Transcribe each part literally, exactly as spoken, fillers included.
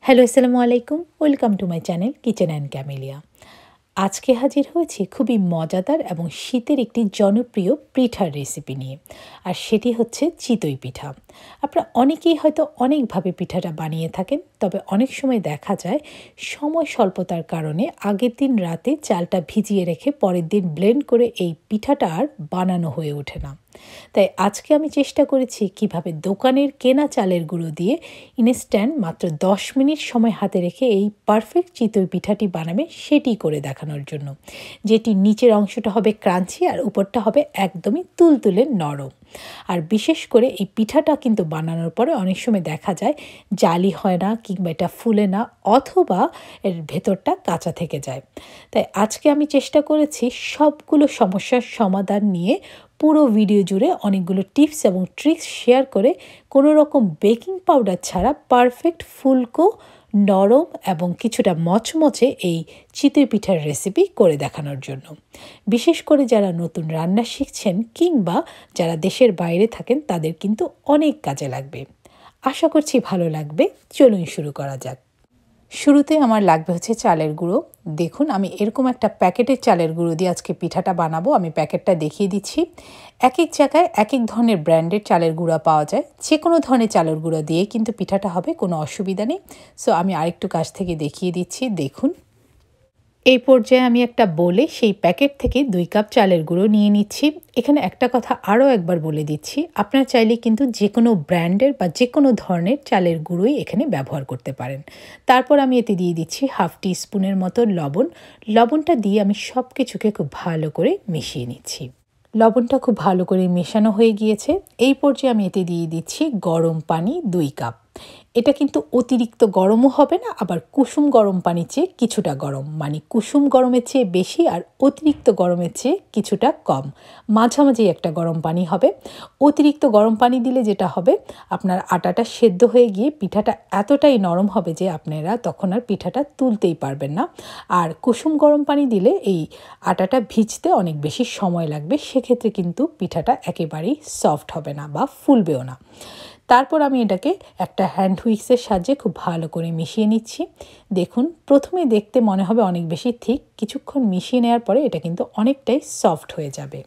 Hello আসসালামু আলাইকুম, welcome to my channel kitchen and Camellia. আজকে হাজির হয়েছি খুবই মজাদার এবং শীতের একটি জনপ্রিয় পিঠার রেসিপি নিয়ে, আর সেটি হচ্ছে চিতই পিঠা। আপনারা অনেকেই হয়তো অনেকভাবে পিঠাটা বানিয়ে থাকেন, তবে অনেক সময় দেখা যায় সময় স্বল্পতার কারণে আগের দিন রাতে চালটা ভিজিয়ে রেখে পরের দিন ব্লেন্ড করে এই পিঠাটা আর বানানো হয়ে ওঠে না। তাই আজকে আমি চেষ্টা করেছি কিভাবে দোকানের কেনা চালের গুঁড়ো দিয়ে ইনস্ট্যান্ট মাত্র দশ মিনিট সময় হাতে রেখে এই পারফেক্ট চিতই পিঠাটি বানাবে সেটি করে দেখানোর জন্য, যেটি নিচের অংশটা হবে ক্রাঞ্চি আর উপরটা হবে একদমই তুলতুলে নরম। আর বিশেষ করে এই পিঠাটা কিন্তু বানানোর পরে অনেক সময় দেখা যায় জালি হয় না, কিংবা এটা ফুলে না, অথবা এর ভেতরটা কাঁচা থেকে যায়। তাই আজকে আমি চেষ্টা করেছি সবগুলো সমস্যার সমাধান নিয়ে পুরো ভিডিও জুড়ে অনেকগুলো টিপস এবং ট্রিক্স শেয়ার করে কোনো রকম বেকিং পাউডার ছাড়া পারফেক্ট ফুলকো নরম এবং কিছুটা মচমচে এই চিতই পিঠার রেসিপি করে দেখানোর জন্য। বিশেষ করে যারা নতুন রান্না শিখছেন কিংবা যারা দেশের বাইরে থাকেন তাদের কিন্তু অনেক কাজে লাগবে। আশা করছি ভালো লাগবে। চলুন শুরু করা যাক। শুরুতে আমার লাগবে হচ্ছে চালের গুঁড়ো। দেখুন, আমি এরকম একটা প্যাকেটের চালের গুঁড়ো দিয়ে আজকে পিঠাটা বানাবো। আমি প্যাকেটটা দেখিয়ে দিচ্ছি। এক এক জায়গায় এক এক ধরনের ব্র্যান্ডের চালের গুঁড়া পাওয়া যায়। যে কোনো ধরনের চালের গুঁড়ো দিয়ে কিন্তু পিঠাটা হবে, কোনো অসুবিধা নেই। সো আমি আরেকটু কাছ থেকে দেখিয়ে দিচ্ছি। দেখুন, এই পর্যায়ে আমি একটা বলে সেই প্যাকেট থেকে দুই কাপ চালের গুঁড়ো নিয়ে নিচ্ছি। এখানে একটা কথা আরও একবার বলে দিচ্ছি, আপনারা চাইলে কিন্তু যে কোনো ব্র্যান্ডের বা যে কোনো ধরনের চালের গুঁড়োই এখানে ব্যবহার করতে পারেন। তারপর আমি এতে দিয়ে দিচ্ছি হাফ টি স্পুনের মতো লবণ। লবণটা দিয়ে আমি সব কিছুকে খুব ভালো করে মিশিয়ে নিচ্ছি। লবণটা খুব ভালো করে মেশানো হয়ে গিয়েছে। এই পর্যায়ে আমি এতে দিয়ে দিচ্ছি গরম পানি দুই কাপ। এটা কিন্তু অতিরিক্ত গরমও হবে না, আবার কুসুম গরম পানির চেয়ে কিছুটা গরম, মানে কুসুম গরমের চেয়ে বেশি আর অতিরিক্ত গরমের চেয়ে কিছুটা কম, মাঝামাঝি একটা গরম পানি হবে। অতিরিক্ত গরম পানি দিলে যেটা হবে, আপনার আটাটা সেদ্ধ হয়ে গিয়ে পিঠাটা এতটাই নরম হবে যে আপনারা তখন আর পিঠাটা তুলতেই পারবেন না। আর কুসুম গরম পানি দিলে এই আটাটা ভিজতে অনেক বেশি সময় লাগবে, সেক্ষেত্রে কিন্তু পিঠাটা একেবারেই সফট হবে না বা ফুলবেও না। তারপর আমি এটাকে একটা হ্যান্ড হুইক্সের সাহায্যে খুব ভালো করে মিশিয়ে নিচ্ছি। দেখুন, প্রথমে দেখতে মনে হবে অনেক বেশি থিক, কিছুক্ষণ মিশিয়ে নেওয়ার পরে এটা কিন্তু অনেকটাই সফট হয়ে যাবে।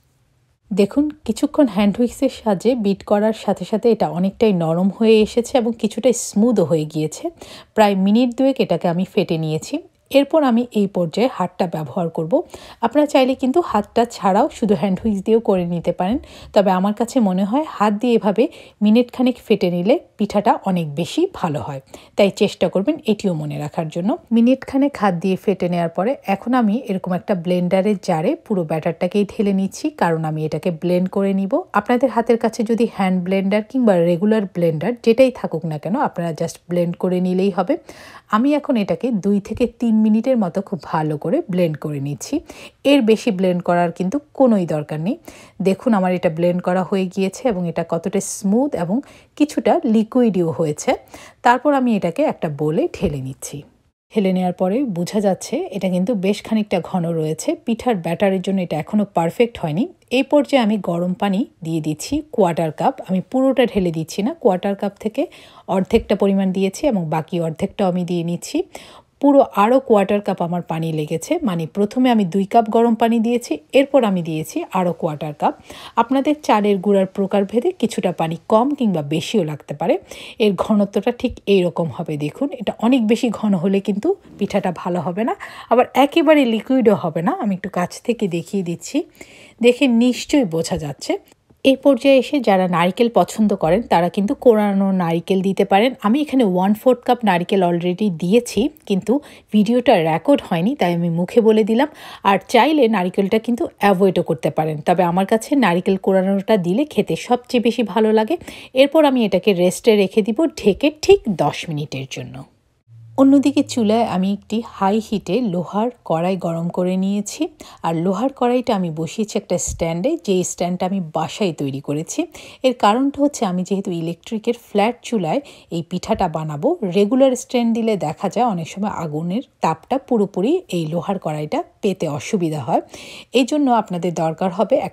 দেখুন, কিছুক্ষণ হ্যান্ড হুইক্সের সাহায্যে বিট করার সাথে সাথে এটা অনেকটাই নরম হয়ে এসেছে এবং কিছুটা স্মুথও হয়ে গিয়েছে। প্রায় মিনিট দুয়েক এটাকে আমি ফেটে নিয়েছি। এরপর আমি এই পর্যায়ে হাতটা ব্যবহার করব। আপনারা চাইলে কিন্তু হাতটা ছাড়াও শুধু হ্যান্ড হুইক্স দিয়েও করে নিতে পারেন, তবে আমার কাছে মনে হয় হাত দিয়ে এভাবে মিনিট খানেক ফেটে নিলে পিঠাটা অনেক বেশি ভালো হয়। তাই চেষ্টা করবেন এটিও মনে রাখার জন্য। মিনিট খানেক হাত দিয়ে ফেটে নেওয়ার পরে এখন আমি এরকম একটা ব্লেন্ডারের জারে পুরো ব্যাটারটাকেই ঢেলে নিচ্ছি, কারণ আমি এটাকে ব্লেন্ড করে নিব। আপনাদের হাতের কাছে যদি হ্যান্ড ব্লেন্ডার কিংবা রেগুলার ব্লেন্ডার যেটাই থাকুক না কেন, আপনারা জাস্ট ব্লেন্ড করে নিলেই হবে। আমি এখন এটাকে দুই থেকে তিন মিনিটের মতো খুব ভালো করে ব্লেন্ড করে নিচ্ছি। এর বেশি ব্লেন্ড করার কিন্তু কোনোই দরকার নেই। দেখুন, আমার এটা ব্লেন্ড করা হয়ে গিয়েছে এবং এটা কতটা স্মুথ এবং কিছুটা লিকুইডও হয়েছে। তারপর আমি এটাকে একটা বোলে ঢেলে নিচ্ছি। ঢেলে নেওয়ার পরে বোঝা যাচ্ছে এটা কিন্তু বেশ খানিকটা ঘন রয়েছে। পিঠার ব্যাটারের জন্য এটা এখনও পারফেক্ট হয়নি। এই পর্যায়ে আমি গরম পানি দিয়ে দিচ্ছি কোয়ার্টার কাপ। আমি পুরোটা ঢেলে দিচ্ছি না, কোয়ার্টার কাপ থেকে অর্ধেকটা পরিমাণ দিয়েছি এবং বাকি অর্ধেকটাও আমি দিয়ে নিচ্ছি। পুরো আরও কোয়ার্টার কাপ আমার পানি লেগেছে, মানে প্রথমে আমি দুই কাপ গরম পানি দিয়েছি, এরপর আমি দিয়েছি আরও কোয়ার্টার কাপ। আপনাদের চালের গুঁড়ার প্রকারভেদে কিছুটা পানি কম কিংবা বেশিও লাগতে পারে। এর ঘনত্বটা ঠিক এইরকম হবে। দেখুন, এটা অনেক বেশি ঘন হলে কিন্তু পিঠাটা ভালো হবে না, আবার একেবারে লিকুইডও হবে না। আমি একটু কাছ থেকে দেখিয়ে দিচ্ছি, দেখে নিশ্চয়ই বোঝা যাচ্ছে। এই পর্যায়ে এসে যারা নারকেল পছন্দ করেন তারা কিন্তু কোরানো নারকেল দিতে পারেন। আমি এখানে ওয়ান ফোর্থ কাপ নারকেল অলরেডি দিয়েছি, কিন্তু ভিডিওটা রেকর্ড হয়নি তাই আমি মুখে বলে দিলাম। আর চাইলে নারকেলটা কিন্তু অ্যাভয়েডও করতে পারেন, তবে আমার কাছে নারকেল কোরানোটা দিলে খেতে সবচেয়ে বেশি ভালো লাগে। এরপর আমি এটাকে রেস্টে রেখে দিব ঢেকে ঠিক দশ মিনিটের জন্য। অন্যদিকে চুলায় আমি একটি হাই হিটে লোহার কড়াই গরম করে নিয়েছি, আর লোহার কড়াইটা আমি বসিয়েছি একটা স্ট্যান্ডে, যেই স্ট্যান্ডটা আমি বাসায় তৈরি করেছি। এর কারণটা হচ্ছে আমি যেহেতু ইলেকট্রিকের ফ্ল্যাট চুলায় এই পিঠাটা বানাবো, রেগুলার স্ট্যান্ড দিলে দেখা যায় অনেক সময় আগুনের তাপটা পুরোপুরি এই লোহার কড়াইটা পেতে অসুবিধা হয়। এই জন্য আপনাদের দরকার হবে একটা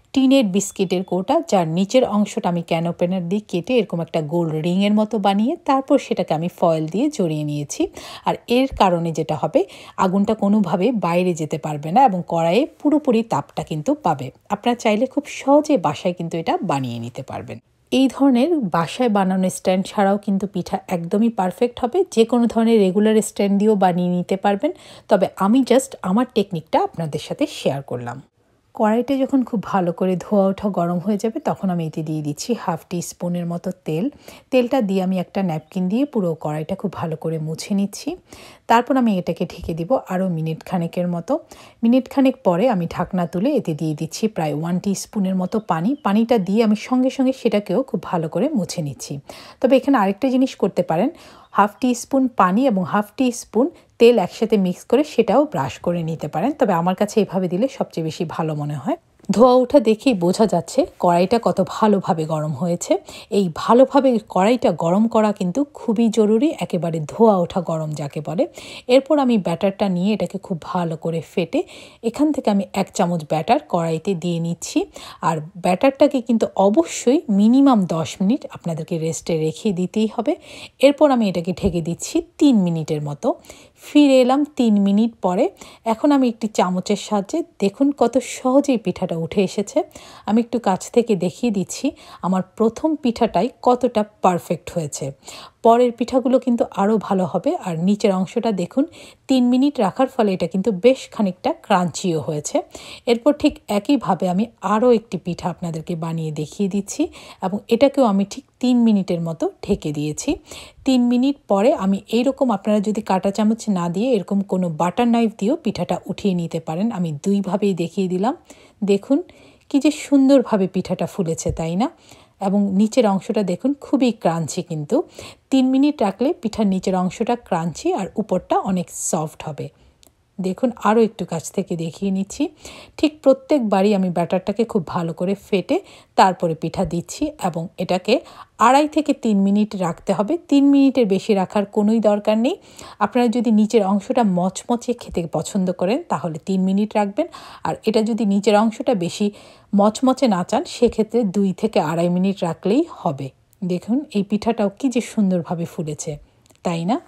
টিনের বিস্কিটের কৌটা, যার নিচের অংশটা আমি ক্যান ওপেনার দিয়ে কেটে এরকম একটা গোল রিংয়ের মতো বানিয়ে তারপর সেটাকে আমি ফয়েল দিয়ে জড়িয়ে নিয়েছি। আর এর কারণে যেটা হবে, আগুনটা কোনোভাবে বাইরে যেতে পারবে না এবং কড়াইয়ে পুরোপুরি তাপটা কিন্তু পাবে। আপনারা চাইলে খুব সহজে বাসায় কিন্তু এটা বানিয়ে নিতে পারবেন। এই ধরনের বাসায় বানানো স্ট্যান্ড ছাড়াও কিন্তু পিঠা একদমই পারফেক্ট হবে। যে কোনো ধরনের রেগুলার স্ট্যান্ড দিয়েও বানিয়ে নিতে পারবেন। তবে আমি জাস্ট আমার টেকনিকটা আপনাদের সাথে শেয়ার করলাম। কড়াইটা যখন খুব ভালো করে ধোয়া ওঠা গরম হয়ে যাবে, তখন আমি এতে দিয়ে দিচ্ছি হাফ টি স্পুনের মতো তেল। তেলটা দিয়ে আমি একটা ন্যাপকিন দিয়ে পুরো কড়াইটা খুব ভালো করে মুছে নিচ্ছি। তারপর আমি এটাকে ঢেকে দিব আরও মিনিট খানেকের মতো। মিনিট খানেক পরে আমি ঢাকনা তুলে এতে দিয়ে দিচ্ছি প্রায় ওয়ান টি স্পুনের মতো পানি। পানিটা দিয়ে আমি সঙ্গে সঙ্গে সেটাকেও খুব ভালো করে মুছে নিচ্ছি। তবে এখানে আরেকটা জিনিস করতে পারেন, হাফ টি স্পুন পানি এবং হাফ টি স্পুন তেল একসাথে মিক্স করে সেটাও ব্রাশ করে নিতে পারেন। তবে আমার কাছে এভাবে দিলে সবচেয়ে বেশি ভালো মনে হয়। ধোয়া ওঠা দেখেই বোঝা যাচ্ছে কড়াইটা কত ভালোভাবে গরম হয়েছে। এই ভালোভাবে কড়াইটা গরম করা কিন্তু খুবই জরুরি, একেবারে ধোয়া ওঠা গরম যাকে বলে। এরপর আমি ব্যাটারটা নিয়ে এটাকে খুব ভালো করে ফেটে এখান থেকে আমি এক চামচ ব্যাটার কড়াইতে দিয়ে নিচ্ছি। আর ব্যাটারটাকে কিন্তু অবশ্যই মিনিমাম দশ মিনিট আপনাদেরকে রেস্টে রেখে দিতেই হবে। এরপর আমি এটাকে ঢেকে দিচ্ছি তিন মিনিটের মতো। ফিরে এলাম তিন মিনিট পরে। এখন আমি একটি চামচের সাহায্যে দেখুন কত সহজেই পিঠাটা উঠে এসেছে। আমি একটু কাছ থেকে দেখিয়ে দিচ্ছি আমার প্রথম পিঠাটাই কতটা পারফেক্ট হয়েছে। পরের পিঠাগুলো কিন্তু আরও ভালো হবে। আর নিচের অংশটা দেখুন, তিন মিনিট রাখার ফলে এটা কিন্তু বেশ খানিকটা ক্রাঞ্চিও হয়েছে। এরপর ঠিক একইভাবে আমি আরও একটি পিঠা আপনাদেরকে বানিয়ে দেখিয়ে দিচ্ছি এবং এটাকেও আমি ঠিক তিন মিনিটের মতো ঢেকে দিয়েছি। তিন মিনিট পরে আমি এইরকম, আপনারা যদি কাঁটা চামচ না দিয়ে এরকম কোনো বাটার নাইফ দিয়েও পিঠাটা উঠিয়ে নিতে পারেন। আমি দুইভাবেই দেখিয়ে দিলাম। দেখুন কি যে সুন্দরভাবে পিঠাটা ফুলেছে, তাই না? এবং নিচের অংশটা দেখুন খুবই ক্রাঞ্চি। কিন্তু তিন মিনিট রাখলে পিঠার নিচের অংশটা ক্রাঞ্চি আর উপরটা অনেক সফট হবে। দেখুন আরও একটু কাছ থেকে দেখিয়ে নিচ্ছি। ঠিক প্রত্যেকবারই আমি ব্যাটারটাকে খুব ভালো করে ফেটে তারপরে পিঠা দিচ্ছি এবং এটাকে আড়াই থেকে তিন মিনিট রাখতে হবে। তিন মিনিটের বেশি রাখার কোনোই দরকার নেই। আপনারা যদি নিচের অংশটা মচমচে খেতে পছন্দ করেন তাহলে তিন মিনিট রাখবেন। আর এটা যদি নিচের অংশটা বেশি মচমচে না চান সেক্ষেত্রে দুই থেকে আড়াই মিনিট রাখলেই হবে। দেখুন এই পিঠাটাও কি যে সুন্দরভাবে ফুলেছে, তাই না?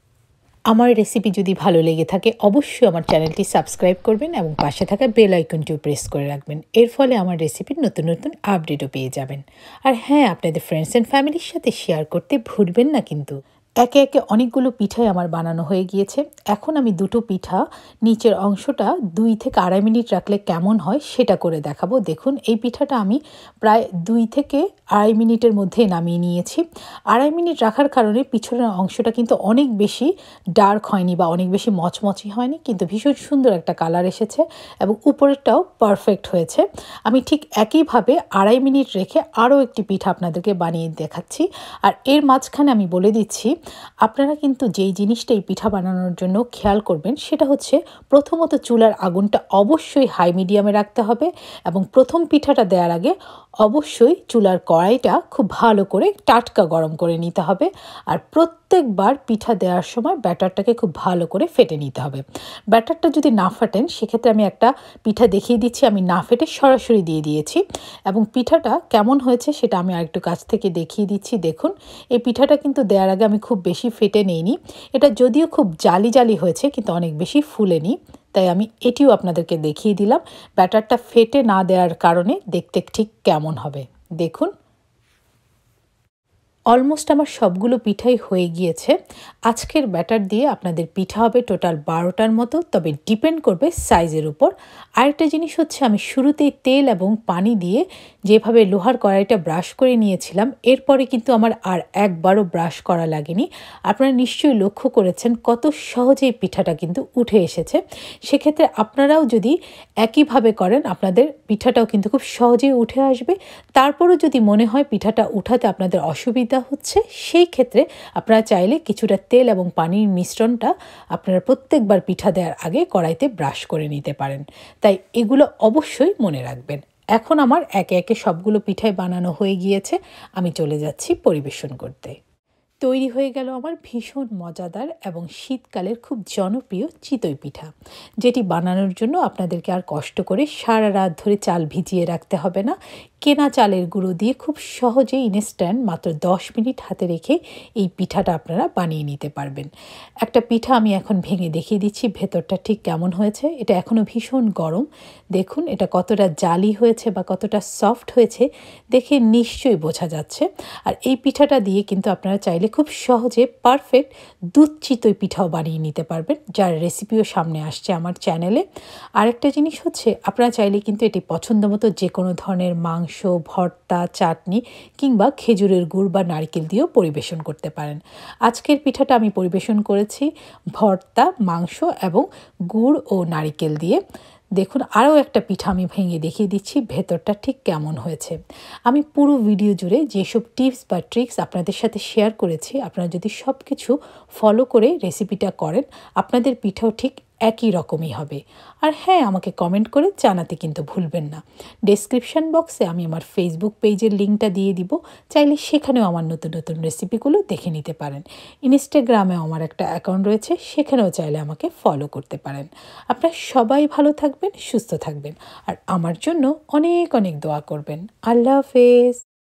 আমার রেসিপি যদি ভালো লেগে থাকে অবশ্যই আমার চ্যানেলটি সাবস্ক্রাইব করবেন এবং পাশে থাকা বেল আইকনটিও প্রেস করে রাখবেন। এর ফলে আমার রেসিপির নতুন নতুন আপডেটও পেয়ে যাবেন। আর হ্যাঁ, আপনাদের ফ্রেন্ডস অ্যান্ড ফ্যামিলির সাথে শেয়ার করতে ভুলবেন না কিন্তু। একে একে অনেকগুলো পিঠাই আমার বানানো হয়ে গিয়েছে। এখন আমি দুটো পিঠা নিচের অংশটা দুই থেকে আড়াই মিনিট রাখলে কেমন হয় সেটা করে দেখাবো। দেখুন এই পিঠাটা আমি প্রায় দুই থেকে আড়াই মিনিটের মধ্যে নামিয়ে নিয়েছি। আড়াই মিনিট রাখার কারণে পিছনের অংশটা কিন্তু অনেক বেশি ডার্ক হয়নি বা অনেক বেশি মচমচি হয়নি, কিন্তু ভীষণ সুন্দর একটা কালার এসেছে এবং উপরেরটাও পারফেক্ট হয়েছে। আমি ঠিক একইভাবে আড়াই মিনিট রেখে আরও একটি পিঠা আপনাদেরকে বানিয়ে দেখাচ্ছি। আর এর মাঝখানে আমি বলে দিচ্ছি, আপনারা কিন্তু যেই জিনিসটাই পিঠা বানানোর জন্য খেয়াল করবেন সেটা হচ্ছে প্রথমত চুলার আগুনটা অবশ্যই হাই মিডিয়ামে রাখতে হবে এবং প্রথম পিঠাটা দেওয়ার আগে অবশ্যই চুলার কড়াইটা খুব ভালো করে টাটকা গরম করে নিতে হবে। আর প্রত্যেকবার পিঠা দেওয়ার সময় ব্যাটারটাকে খুব ভালো করে ফেটে নিতে হবে। ব্যাটারটা যদি না ফাটেন সেক্ষেত্রে আমি একটা পিঠা দেখিয়ে দিচ্ছি, আমি না ফেটে সরাসরি দিয়ে দিয়েছি এবং পিঠাটা কেমন হয়েছে সেটা আমি আরেকটু কাছ থেকে দেখিয়ে দিচ্ছি। দেখুন এই পিঠাটা কিন্তু দেওয়ার আগে আমি খুব বেশি ফেটে নেইনি। এটা যদিও খুব জালি জালি হয়েছে কিন্তু অনেক বেশি ফুলেনি, তাই আমি এটিও আপনাদেরকে দেখিয়ে দিলাম ব্যাটারটা ফেটে না দেওয়ার কারণে দেখতে ঠিক কেমন হবে। দেখুন অলমোস্ট আমার সবগুলো পিঠাই হয়ে গিয়েছে। আজকের ব্যাটার দিয়ে আপনাদের পিঠা হবে টোটাল বারোটার মতো, তবে ডিপেন্ড করবে সাইজের উপর। আরেকটা জিনিস হচ্ছে, আমি শুরুতেই তেল এবং পানি দিয়ে যেভাবে লোহার কড়াইটা ব্রাশ করে নিয়েছিলাম এরপরে কিন্তু আমার আর একবারও ব্রাশ করা লাগেনি। আপনারা নিশ্চয়ই লক্ষ্য করেছেন কত সহজেই পিঠাটা কিন্তু উঠে এসেছে। সেক্ষেত্রে আপনারাও যদি একইভাবে করেন আপনাদের পিঠাটাও কিন্তু খুব সহজেই উঠে আসবে। তারপরও যদি মনে হয় পিঠাটা উঠাতে আপনাদের অসুবিধা হচ্ছে সেই ক্ষেত্রে আপনারা চাইলে কিছুটা তেল এবং পানির মিশ্রণটা আপনারা প্রত্যেকবার পিঠা দেওয়ার আগে কড়াইতে ব্রাশ করে নিতে পারেন। তাই এগুলো অবশ্যই মনে রাখবেন। এখন আমার একে একে সবগুলো পিঠাই বানানো হয়ে গিয়েছে, আমি চলে যাচ্ছি পরিবেশন করতে। তৈরি হয়ে গেল আমার ভীষণ মজাদার এবং শীতকালের খুব জনপ্রিয় চিতই পিঠা, যেটি বানানোর জন্য আপনাদেরকে আর কষ্ট করে সারা রাত ধরে চাল ভিজিয়ে রাখতে হবে না। কেনা চালের গুঁড়ো দিয়ে খুব সহজে ইনস্ট্যান্ট মাত্র দশ মিনিট হাতে রেখে এই পিঠাটা আপনারা বানিয়ে নিতে পারবেন। একটা পিঠা আমি এখন ভেঙে দেখিয়ে দিচ্ছি ভেতরটা ঠিক কেমন হয়েছে। এটা এখনও ভীষণ গরম। দেখুন এটা কতটা জালি হয়েছে বা কতটা সফট হয়েছে দেখে নিশ্চয়ই বোঝা যাচ্ছে। আর এই পিঠাটা দিয়ে কিন্তু আপনারা চাইলে খুব সহজে পারফেক্ট দুধ চিতই পিঠাও বানিয়ে নিতে পারবেন, যার রেসিপিও সামনে আসছে আমার চ্যানেলে। আরেকটা জিনিস হচ্ছে, আপনারা চাইলে কিন্তু এটি পছন্দ মতো যে কোনো ধরনের মাংস, ভর্তা, চাটনি কিংবা খেজুরের গুড় বা নারকেল দিয়েও পরিবেশন করতে পারেন। আজকের পিঠাটা আমি পরিবেশন করেছি ভর্তা, মাংস এবং গুড় ও নারকেল দিয়ে। দেখুন আরও একটা পিঠা আমি ভেঙে দেখিয়ে দিচ্ছি ভেতরটা ঠিক কেমন হয়েছে। আমি পুরো ভিডিও জুড়ে যেসব টিপস বা ট্রিক্স আপনাদের সাথে শেয়ার করেছি, আপনারা যদি সব কিছু ফলো করে রেসিপিটা করেন, আপনাদের পিঠাও ঠিক একই রকমই হবে। আর হ্যাঁ, আমাকে কমেন্ট করে জানাতে কিন্তু ভুলবেন না। ডেসক্রিপশন বক্সে আমি আমার ফেসবুক পেজের লিঙ্কটা দিয়ে দিব, চাইলে সেখানেও আমার নতুন নতুন রেসিপিগুলো দেখে নিতে পারেন। ইনস্টাগ্রামেও আমার একটা অ্যাকাউন্ট রয়েছে, সেখানেও চাইলে আমাকে ফলো করতে পারেন। আপনারা সবাই ভালো থাকবেন, সুস্থ থাকবেন আর আমার জন্য অনেক অনেক দোয়া করবেন। আল্লাহ হাফেজ।